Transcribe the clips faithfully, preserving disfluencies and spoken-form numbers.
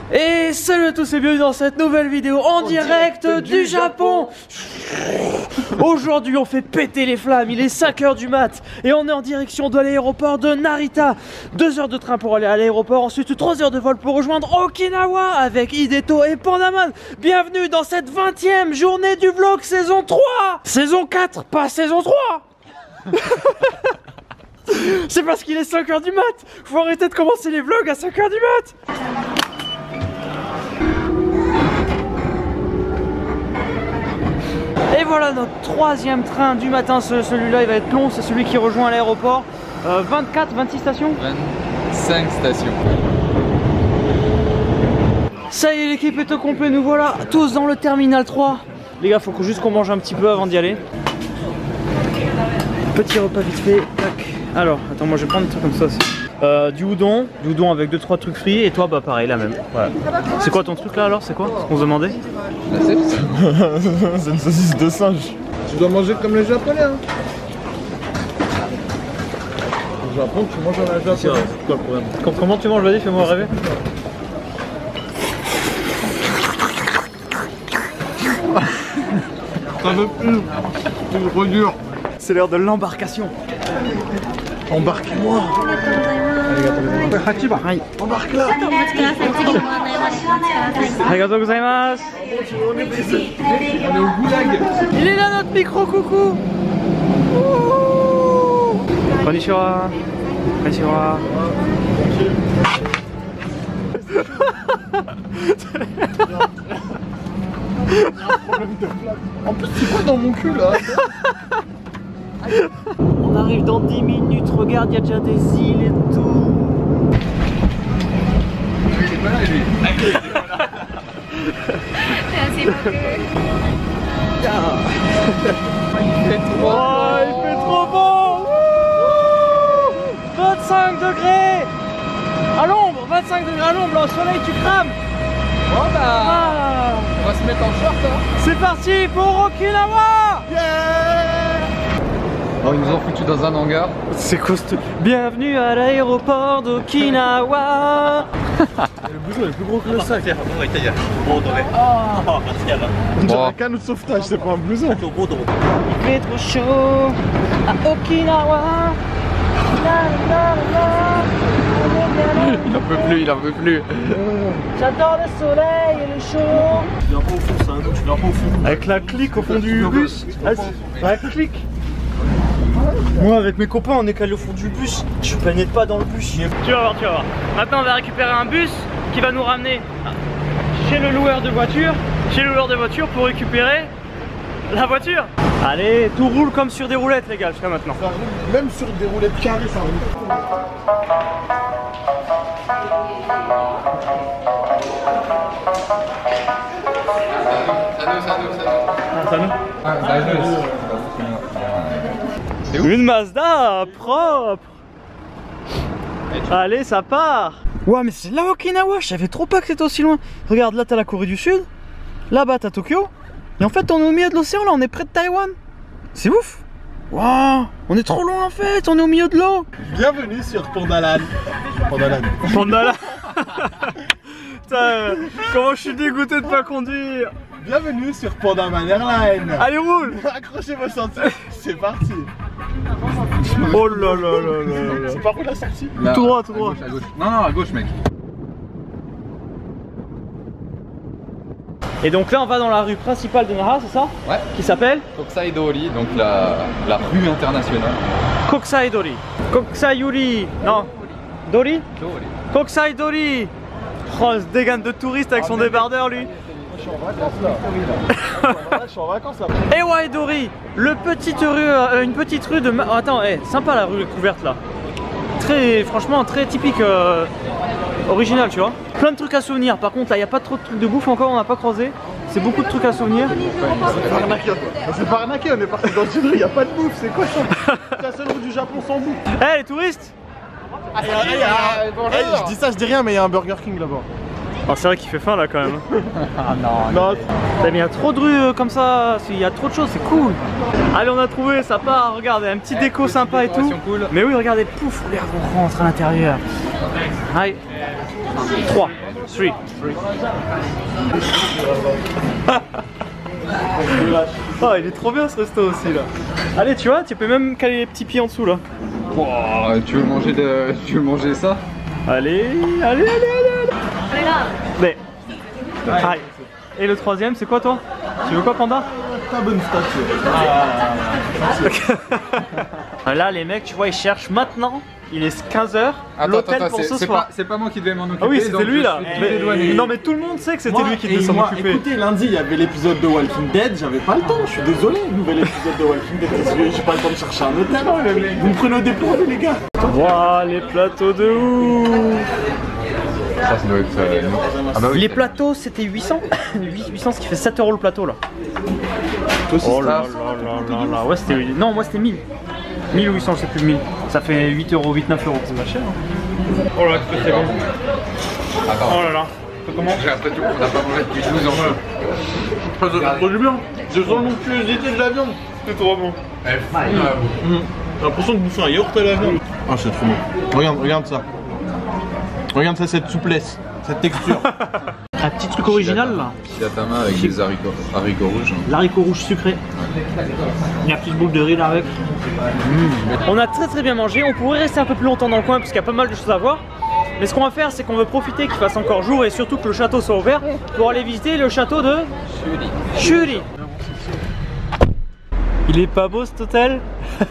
Et salut à tous et bienvenue dans cette nouvelle vidéo en, en direct, direct du, du Japon, Japon. Aujourd'hui on fait péter les flammes, il est cinq heures du mat et on est en direction de l'aéroport de Narita. deux heures de train pour aller à l'aéroport, ensuite trois heures de vol pour rejoindre Okinawa avec Hideto et Pandaman. Bienvenue dans cette vingtième journée du vlog saison trois. Saison quatre, pas saison trois. C'est parce qu'il est cinq heures du mat. Faut arrêter de commencer les vlogs à cinq heures du mat. Et voilà notre troisième train du matin. Ce, Celui-là il va être long, c'est celui qui rejoint l'aéroport. euh, vingt-quatre, vingt-six stations, vingt-cinq stations. Ça y est, l'équipe est au complet, nous voilà tous dans le terminal trois. Les gars, faut juste qu'on mange un petit peu avant d'y aller. Petit repas vite fait. Tac. Alors, attends, moi je vais prendre des trucs comme ça aussi. Euh, du udon, du udon avec deux trois trucs frits, et toi bah pareil, la même. Voilà. C'est quoi ton truc là alors? C'est quoi ce qu'on se demandait? C'est une saucisse de singe. Tu dois manger comme les japonais hein. Au Japon, tu manges à la japonaise. C'est quoi le problème? Comment tu manges? Vas-y, fais-moi rêver. Ça veut plus. C'est trop dur. C'est l'heure de l'embarcation. Embarquez-moi. Embarque là. Arigatou gozaimasu. On est baisé. On est au goulag. Il est là notre micro coucou. Konnichiwa. Konnichiwa. En plus c'est quoi dans mon cul là? On arrive dans dix minutes, regarde, il y a déjà des îles et tout. Il est pas là lui. Il fait trop Oh, il fait trop beau. vingt-cinq degrés à l'ombre, vingt-cinq degrés à l'ombre, au soleil tu crames. Bon bah, Ah. on va se mettre en short hein. C'est parti pour Okinawa. Yeah. Oh, ils nous ont foutu dans un hangar. C'est costaud. Bienvenue à l'aéroport d'Okinawa. Le blouson est plus gros que le sac. Oh, On dirait un canot de sauvetage, c'est pas un blouson. il fait trop chaud à Okinawa. Il en peut plus, il en peut plus. J'adore le soleil et le chaud. Tu viens pas au fond, ça, tu viens pas au fond. Avec la clique au fond du bus. La clique. Moi avec mes copains on est calé au fond du bus. Je planète pas dans le bus. Tu vas voir, tu vas voir. Maintenant on va récupérer un bus qui va nous ramener chez le loueur de voiture. Chez le loueur de voiture pour récupérer la voiture. Allez, tout roule comme sur des roulettes les gars jusqu'à maintenant. Ça roule, même sur des roulettes carrées ça roule. Ça nous, ça nous, ça nous. Ah, une Mazda propre. Allez, ça part. Ouais, mais c'est là Okinawa, je savais trop pas que c'était aussi loin. Regarde, là t'as la Corée du Sud, là-bas t'as Tokyo. Et en fait on est au milieu de l'océan, là on est près de Taïwan. C'est ouf. Waouh, on est trop loin en fait, on est au milieu de l'eau. Bienvenue sur Pandalan. Pandalan. Pandalan. Putain, comment je suis dégoûté de pas conduire. Bienvenue sur Pandaman Airlines. Allez, roule. Accrochez vos ceintures, c'est parti. Oh là là là là là. C'est par où la sortie? Là, tout droit, tout à droit. Gauche, à gauche. Non, non, à gauche, mec. Et donc là on va dans la rue principale de Nara, c'est ça? Ouais. Qui s'appelle Kokusai Dori, donc la, la rue internationale. Kokusai Dori. Kokusai Yuri. Non. Dori? Dori. Kokusai Dori. Oh, ce dégâne de touriste avec son débardeur lui. Je suis en vacances là. Je suis en vacances là. Et ouais Dori, le petite rue, euh, une petite rue de... Oh, attends, hey, sympa la rue couverte là. Très, franchement très typique, euh, original tu vois. Plein de trucs à souvenir, par contre là il n'y a pas trop de trucs de bouffe encore, on n'a pas croisé. C'est beaucoup de trucs à souvenir. C'est pas arnaqué, c'est pas arnaqué, on est parti dans une rue, il n'y a pas de bouffe, c'est quoi ça? C'est la seule rue du Japon sans bouffe. Eh hey, les touristes. Ah, y a, y a, hey, je dis ça, je dis rien, mais il y a un Burger King là-bas. Oh, c'est vrai qu'il fait faim là quand même. Ah non. Non. Il y a trop de rues euh, comme ça, il y a trop de choses, c'est cool. Allez, on a trouvé, ça part, regardez, un petit déco petite sympa et tout. décoration cool. Mais oui, regardez, pouf, regarde, on rentre à l'intérieur. Allez, trois. Three. Oh, il est trop bien ce resto aussi là. Allez, tu vois, tu peux même caler les petits pieds en dessous là. Wow, tu veux manger de... tu veux manger ça? Allez, allez, allez, allez. Mais. Aïe. Et le troisième, c'est quoi toi? Tu veux quoi, Panda? Ta bonne statue. Ah. Là, les mecs, tu vois, ils cherchent maintenant. Il est quinze heures. Attends, L'hôtel attends, pour ce c'est soir. pas, c'est pas moi qui devais m'en occuper. Ah oui, c'était donc lui je là. suis Mais- dédouané. non, mais tout le monde sait que c'était Moi, lui qui devait et s'en moi, occuper. Écoutez, lundi il y avait l'épisode de Walking Dead, j'avais pas le temps, je suis désolé. Nouvel épisode de Walking Dead, désolé, j'ai pas le temps de chercher un hôtel. Vous me prenez au dépourvu, les gars. Waouh, les plateaux de ouf. Ça, ça doit être. euh, nous. Ah bah oui. Les plateaux, c'était huit cents. huit cents, ce qui fait sept euros le plateau là. Oh là là là là là. Ouais, c'était. Non, moi c'était mille. mille huit cents, c'est plus de mille. Ça fait huit euros, huit neuf euros. C'est pas cher. Oh là, que c'est bon. Attends. Oh là là. Comment? J'ai l'impression qu'on n'a pas mangé depuis douze ans. Ça trop du bien. Je sens l'onctuosité de la viande. C'est trop bon. Eh, J'ai l'impression de bouffer un yaourt à la viande. Ah, c'est trop bon. Regarde, regarde ça. Regarde ça, cette souplesse, cette texture. Un petit truc original là. Shiratama avec des haricots, haricots rouges. L'haricot rouge sucré. Il y a une petite boule de riz là avec. Mmh. On a très très bien mangé. On pourrait rester un peu plus longtemps dans le coin parce qu'il y a pas mal de choses à voir. Mais ce qu'on va faire, c'est qu'on veut profiter qu'il fasse encore jour et surtout que le château soit ouvert pour aller visiter le château de Shuri. Il est pas beau cet hôtel?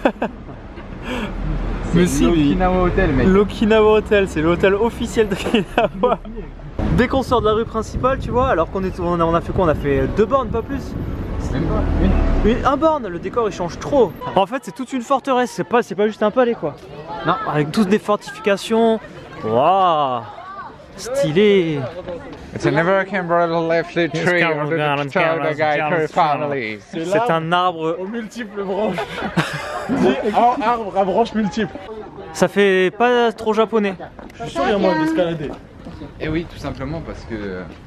Mais si, l'Okinawa Hotel, mec. L'Okinawa Hotel, c'est l'hôtel officiel d'Okinawa. Dès qu'on sort de la rue principale, tu vois, alors qu'on est, on a, on a fait quoi? On a fait deux bornes, pas plus. Même pas une. Une, un borne, le décor il change trop. En fait, c'est toute une forteresse, c'est pas, c'est pas juste un palais quoi. Non, avec toutes des fortifications. Waouh, stylé. It's an American brother left the tree under the child guy family. C'est un arbre. Aux multiples branches. Un arbre à branches multiples. Ça fait pas trop japonais. Je suis sûr qu'il y a moyen d'escalader. Et oui, tout simplement parce que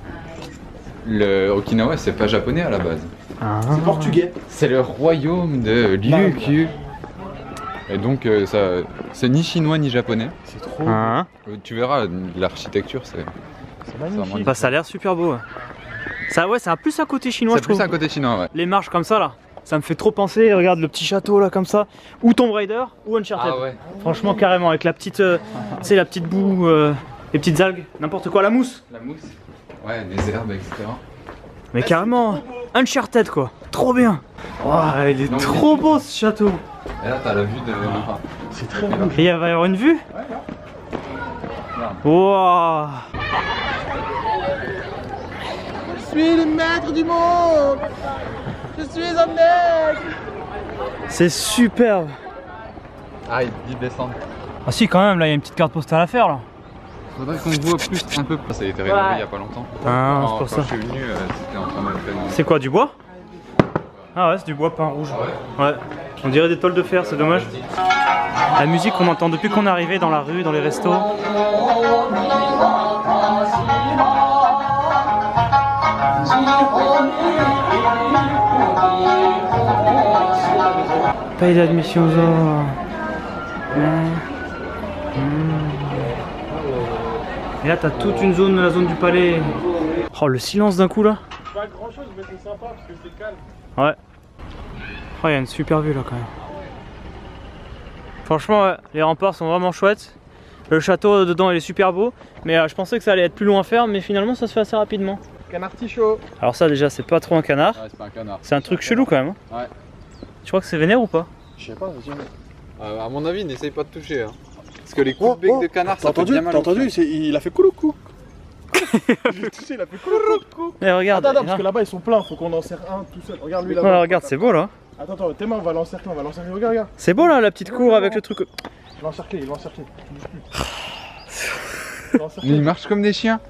le Okinawa c'est pas japonais à la base. Ah. C'est portugais. C'est le royaume de Ryukyu. Et donc euh, ça, c'est ni chinois ni japonais. C'est trop. Hein, Euh, Tu verras, l'architecture c'est. C'est magnifique. bah, ça a l'air super beau. Ouais. Ça, ouais, c'est un plus un côté chinois, C'est je trouve. plus un côté chinois, ouais. Les marches comme ça là, ça me fait trop penser. Regarde le petit château là comme ça, ou Tomb Raider, ou Uncharted. Ah ouais. Franchement, carrément, avec la petite, euh, tu sais, la petite boue, euh, les petites algues, n'importe quoi, la mousse. La mousse. Ouais, les herbes, et cetera. Mais carrément, Uncharted quoi, trop bien. Ouah, il est Non, trop beau ce château. Et là t'as la vue de. C'est très beau. Et il va y avoir une vue. Wouah. Je suis le maître du monde. Je suis un mec. C'est superbe. Ah, il dit descendre. Ah si, quand même, là il y a une petite carte postale à faire là. Faudrait qu'on voit plus, un peu plus. Ça a été rénové il y a pas longtemps. Ah, Non, c'est pour quand ça. je suis venu, euh, c'était en train de faire une- C'est quoi, du bois? Ah ouais, c'est du bois peint rouge. Ouais. On dirait des tôles de fer, c'est dommage. La musique qu'on entend depuis qu'on est arrivé dans la rue, dans les restos. Paye d'admission aux ors. Et là t'as toute une zone, la zone du palais. Oh, le silence d'un coup là. Pas grand chose, mais c'est sympa parce que c'est calme. Ouais. Oh, il y a une super vue là quand même. Franchement, ouais, les remparts sont vraiment chouettes. Le château euh, dedans il est super beau. Mais euh, je pensais que ça allait être plus long à faire, mais finalement ça se fait assez rapidement. Canard tichot. Alors ça déjà c'est pas trop un canard. Ouais, c'est pas un canard. C'est un truc chelou quand même. Hein. Ouais. Tu crois que c'est vénère ou pas? Je sais pas, vas-y. Euh, à mon avis, n'essaye pas de toucher. Hein. Parce que les coups Oh, de bec oh, de canard, T'as ça fait entendu? bien mal. T'as au entendu? cœur. C'est- Il a fait couloucou. Je l'ai touché, il a fait couloucou. Eh regarde. Attends, attends, là. parce que là-bas ils sont pleins, faut qu'on en serre un tout seul. Regarde lui Ouais, là-bas. regarde, c'est beau là. Attends, attends, tes mains, on va l'encercler, on va l'encercler. Regarde, regarde. C'est beau là la petite cour avec le truc. Il va encercler, il va encercler. Tu bouges plus. Il va encercler. Mais ils marchent comme des chiens.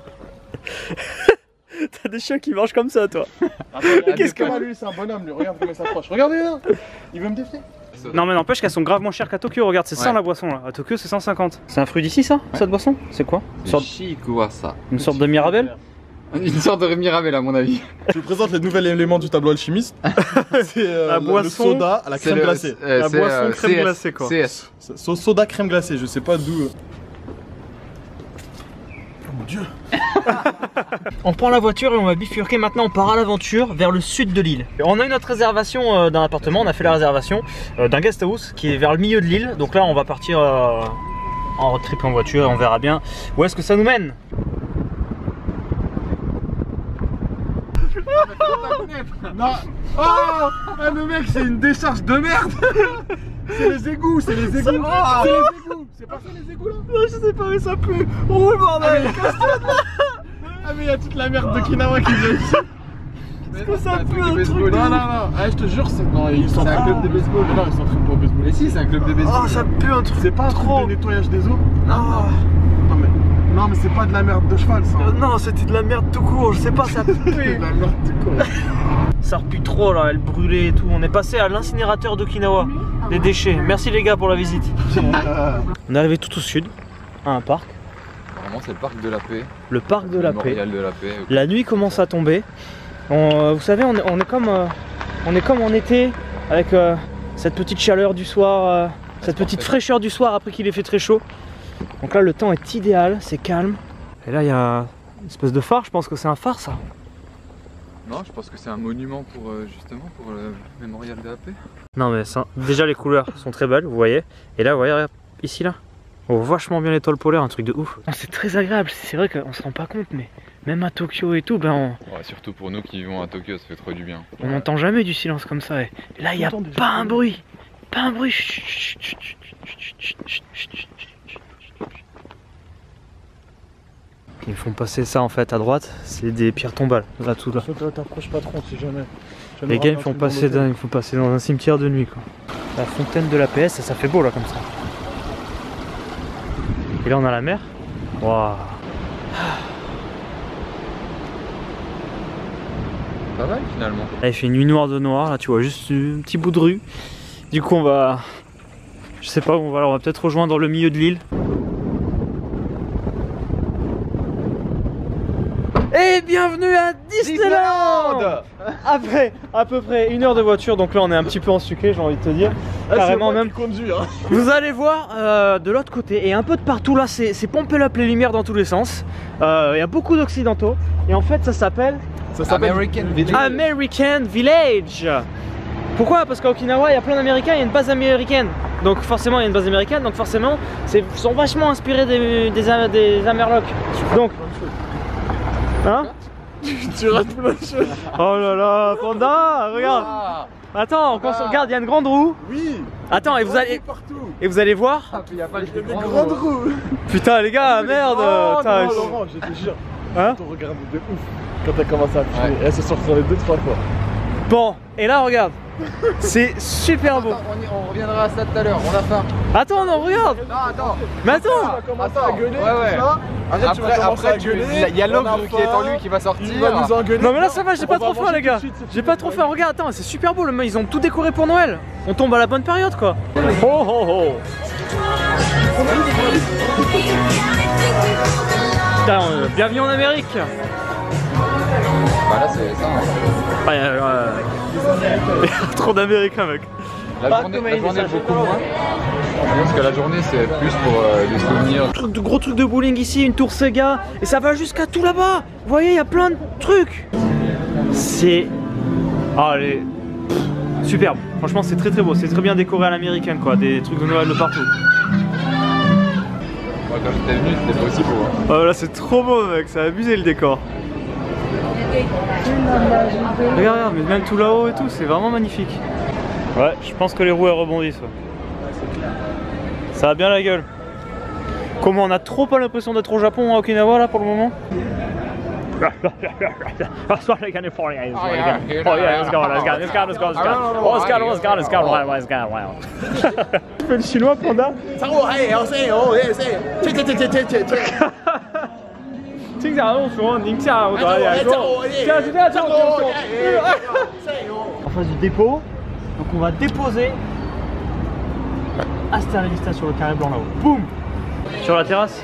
T'as des chiens qui marchent comme ça toi. Attends, qu'est-ce que lui, c'est un bonhomme, lui. Regarde comment il s'approche. Regardez là. Il veut me défier. Non mais n'empêche qu'elles sont grave moins chères qu'à Tokyo. Regarde, c'est ça Ouais. la boisson là. À Tokyo c'est cent cinquante. C'est un fruit d'ici ça, cette boisson? C'est quoi? Une C'est sorte, Shikuasa. une sorte de Mirabelle? Une sorte de Mirabelle à mon avis. Je vous présente les nouveaux éléments du tableau alchimiste. C'est euh, La le- boisson, le soda à la crème C'est le- glacée. euh, La c'est, boisson euh, crème C S, glacée, quoi. C S. C'est- Sauce soda crème glacée, je sais pas d'où. euh. Oh mon dieu. On prend la voiture et on va bifurquer. Maintenant on part à l'aventure vers le sud de l'île. On a eu notre réservation euh, d'un appartement, on a fait la réservation euh, d'un guest house qui est vers le milieu de l'île. Donc là on va partir euh, en road trip en voiture et on verra bien où est-ce que ça nous mène. Non. Oh, ah, le mec c'est une décharge de merde. C'est les égouts, c'est les égouts. Oh, c'est les égouts. C'est pas ça les égouts là? Non, je sais pas mais ça pue. Oh le bordel. Ah mais il y a toute la merde d'Okinawa qui vient ici. Est-ce que ça pue un truc? Non non non, ah, je te jure c'est... Non, ils sont un club de baseball. Non, ils s'entraînent pas au baseball. Mais si, c'est un club de baseball. Oh ça pue un truc. C'est pas un truc trop de nettoyage des eaux? Non, non. Non mais, non, mais c'est pas de la merde de cheval ça. Euh, non c'était de la merde tout court, je sais pas, ça pue. C'est de la merde tout court. Ça repue trop là, elle brûlait et tout. On est passé à l'incinérateur d'Okinawa, des déchets. Merci les gars pour la visite. On est arrivé tout au sud, à un parc. Vraiment, c'est le parc de la paix. Le parc de la paix. Mémorial de la paix. La nuit commence à tomber. On, vous savez, on est, on est comme, euh, on est comme en été, avec euh, cette petite chaleur du soir, euh, cette petite fraîcheur du soir après qu'il ait fait très chaud. Donc là, le temps est idéal, c'est calme. Et là, il y a une espèce de phare. Je pense que c'est un phare, ça. Non, je pense que c'est un monument pour euh, justement pour le mémorial de la paix. Non mais ça, déjà les couleurs sont très belles, vous voyez. Et là, vous voyez, regarde, ici là, on voit vachement bien l'étoile polaire, un truc de ouf. C'est très agréable, c'est vrai qu'on se rend pas compte, mais même à Tokyo et tout, ben on... Ouais, surtout pour nous qui vivons à Tokyo, ça fait trop du bien. On n'entend jamais du silence comme ça. Et là, il n'y a pas un bruit, pas un bruit. Ils me font passer ça en fait à droite, c'est des pierres tombales, là tout là. T'approches pas trop si jamais. Les gars ils me font passer dans, ils me font passer dans un cimetière de nuit quoi. La fontaine de la P S, ça fait beau là comme ça. Et là on a la mer. Waouh. Pas mal finalement. Là il fait une nuit noire de noir, là tu vois juste un petit bout de rue. Du coup on va... Je sais pas où on va, alors on va peut-être rejoindre le milieu de l'île. Et bienvenue à Disneyland, Disneyland Après à peu près une heure de voiture, donc là on est un petit peu en sucré, j'ai envie de te dire. Ah, carrément même. Conduit, hein. Vous allez voir euh, de l'autre côté et un peu de partout là, c'est pompé up les lumières dans tous les sens. Euh, il y a beaucoup d'occidentaux et en fait ça s'appelle American Village. American Village. Pourquoi? Parce qu'à Okinawa il y a plein d'Américains, il y a une base américaine. Donc forcément il y a une base américaine, donc forcément ils sont vachement inspirés des, des, des Amerlocs. Donc hein? Tu rates plein de choses. Oh là là, Panda, regarde. Attends, quand on regarde, il y a une grande roue. Oui. Attends, et vous allez et vous allez voir. Ah, puis il y a pas les grandes roues. Putain les gars, merde. Oh, Putain, non, je... Laurent, je te jure. Hein? Ton regard de ouf quand t'as commencé à filmer. Ouais. Elle se sort sur les deux trois fois. Bon, et là regarde. C'est super beau. Attends, on, y, on reviendra à ça tout à l'heure, on a faim. Attends, non, regarde. Non, attends. Mais attends. Tu vas commencer à gueuler. Ouais, ouais. Là. Après, tu vas Après, commencer après à tu- gueuler. il y a l'ogre on a qui est faim, en lui qui va sortir. Il va nous engueuler. Non mais là ça va, j'ai pas On va trop faim manger les gars. tout de suite, c'est J'ai tout pas de trop suite. faim, regarde, attends, c'est super beau, le... ils ont tout décoré pour Noël. On tombe à la bonne période quoi. Oh oh oh. Putain, euh, bienvenue en Amérique. Bah là c'est ça. Hein. Ouais, euh, il y a trop d'Américains mec. La Pas journée, comme la Elisa, journée je beaucoup sais pas. moins. Parce que la journée c'est plus pour euh, des souvenirs. Truc de gros trucs de bowling ici, une tour Sega, et ça va jusqu'à tout là-bas. Vous voyez, il y a plein de trucs. C'est... Ah, les... Pff, superbe. Franchement, c'est très très beau. C'est très bien décoré à l'américaine, quoi. Des trucs de Noël de partout. Moi quand j'étais venu c'était pas aussi beau. Hein. Oh là, c'est trop beau, mec. Ça a abusé le décor. Regarde, regarde, mais même tout là-haut et tout, c'est vraiment magnifique. Ouais, je pense que les roues elles rebondissent. Ouais. Ça a bien la gueule. Comment on a trop pas l'impression d'être au Japon à Okinawa là pour le moment. That's what California is. Oh yeah, let's go, let's go, let's go, let's go, let's go, let's go, let's go, let's go, let's go, let's go. Tu fais le chinois, Panda? En face du dépôt, donc on va déposer Hasta la vista sur le carré blanc là-haut. Boum! Sur la terrasse.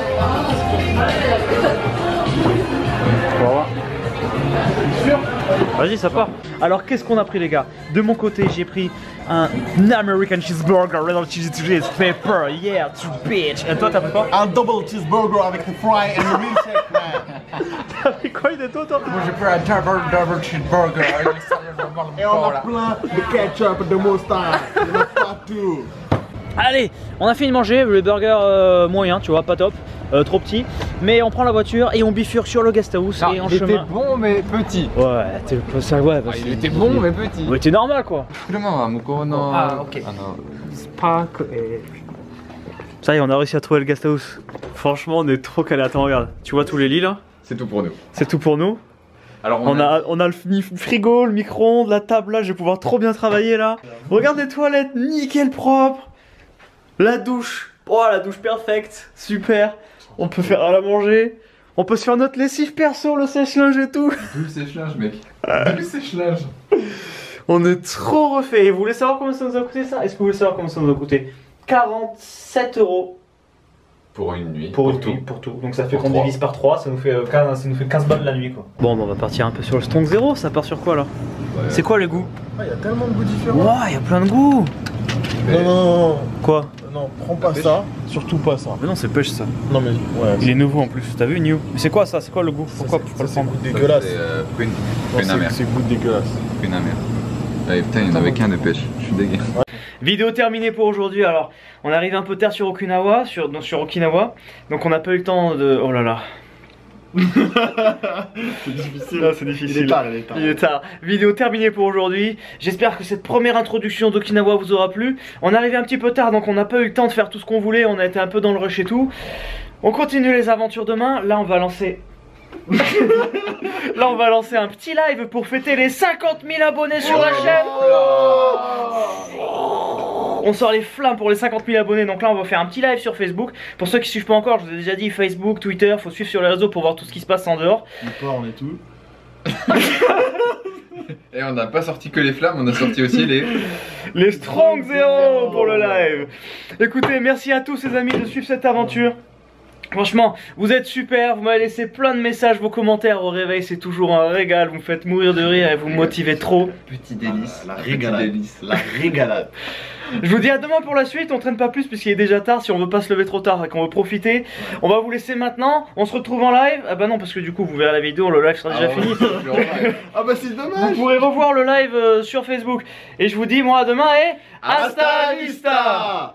On va voir. Sûr? Vas-y, ça part. Alors, qu'est-ce qu'on a pris, les gars? De mon côté, j'ai pris un American cheeseburger, red cheese, cheese, pepper, yeah, to bitch. Et toi, t'as pris quoi? Un double cheeseburger avec le fry et le milkshake, man. T'as pris quoi, il est toi, toi? Moi j'ai pris un double double cheeseburger. Et on a plein de ketchup et de moustache. Il y en a partout. Allez, on a fini de manger, le burger euh, moyen, tu vois, pas top, euh, trop petit. Mais on prend la voiture et on bifurque sur le guest house Non, et en il chemin. était bon mais petit. Ouais, t'es ça, ouais. Ah, il était bon mais petit. Ouais, t'es normal quoi. Vraiment, Moko, non. Ah, ok. Ah, non. Spark et... Ça y est, on a réussi à trouver le guest house. Franchement, on est trop calé. Attends, regarde, tu vois tous les lits là? C'est tout pour nous. C'est tout pour nous. Alors On a, on a le frigo, le micro-ondes, la table là, je vais pouvoir trop bien travailler là. Regarde les toilettes, nickel propre. La douche, oh la douche parfaite, super. On peut faire à la manger. On peut se faire notre lessive perso, le sèche-linge et tout. Double sèche-linge, mec. Double sèche-linge. On est trop refait. Et vous voulez savoir combien ça nous a coûté ça? Est-ce que vous voulez savoir combien ça nous a coûté? quarante-sept euros. Pour une nuit. Pour, une tout. nuit, pour tout. Donc ça fait Pour qu'on trois. divise par trois, ça nous fait, euh, quinze, ça nous fait quinze balles la nuit quoi. Bon, bah, on va partir un peu sur le Strong Zero, ça part sur quoi là? Ouais. C'est quoi les goûts? Ah, il y a tellement de goûts différents. Ouah, il y a plein de goûts. Non, non, non, Quoi? non, prends pas ça. Surtout pas ça. Mais non, c'est pêche ça. Non, mais ouais. Il est nouveau en plus, t'as vu New? Mais c'est quoi ça? C'est quoi le goût? Pourquoi faut pas le prendre? goût dégueulasse. C'est euh, prune. Non, Prune amère. c'est- C'est goût dégueulasse. Prune amère. Allez, putain, il n'y en avait qu'un de pêche. Je suis dégueu. Vidéo terminée pour aujourd'hui. Alors, on arrive un peu tard sur Okinawa, sur, donc, sur Okinawa. Donc on n'a pas eu le temps de... Oh là là. C'est difficile. Non, c'est difficile. Il est tard, il est tard. Il est tard. Vidéo terminée pour aujourd'hui. J'espère que cette première introduction d'Okinawa vous aura plu. On est arrivé un petit peu tard, donc on n'a pas eu le temps de faire tout ce qu'on voulait. On a été un peu dans le rush et tout. On continue les aventures demain. Là, on va lancer... Là, on va lancer un petit live pour fêter les cinquante mille abonnés sur la chaîne. On sort les flammes pour les cinquante mille abonnés. Donc là, on va faire un petit live sur Facebook. Pour ceux qui suivent pas encore, je vous ai déjà dit Facebook, Twitter. Faut suivre sur les réseaux pour voir tout ce qui se passe en dehors. On est tout. Et on n'a pas sorti que les flammes, on a sorti aussi les. Les Strong Zero pour le live. Écoutez, merci à tous les amis de suivre cette aventure. Franchement, vous êtes super, vous m'avez laissé plein de messages, vos commentaires au réveil, c'est toujours un régal, vous me faites mourir de rire et vous me motivez trop. Petit délice. La Petit régalade. délice. La régalade. Je vous dis à demain pour la suite, on traîne pas plus puisqu'il est déjà tard si on veut pas se lever trop tard et qu'on veut profiter. On va vous laisser maintenant, on se retrouve en live. Ah bah non parce que du coup vous verrez la vidéo, le live sera déjà Ah, fini. Ah bah c'est Vous dommage. pourrez revoir le live euh, sur Facebook. Et je vous dis moi à demain et Hasta la vista.